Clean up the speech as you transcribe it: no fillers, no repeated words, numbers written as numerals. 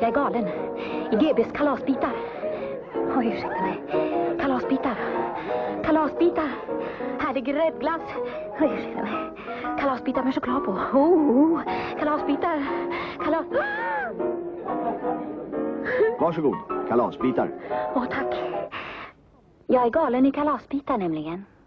Jag är galen. I GBs kalasbitar. Oj, ursäkta mig. Kalasbitar. Kalasbitar. Här är gräddglass. Oj, ursäkta mig. Kalasbitar med choklad på. Kalasbitar. Kalas... Varsågod, kalasbitar. Tack. Jag är galen i kalasbitar nämligen.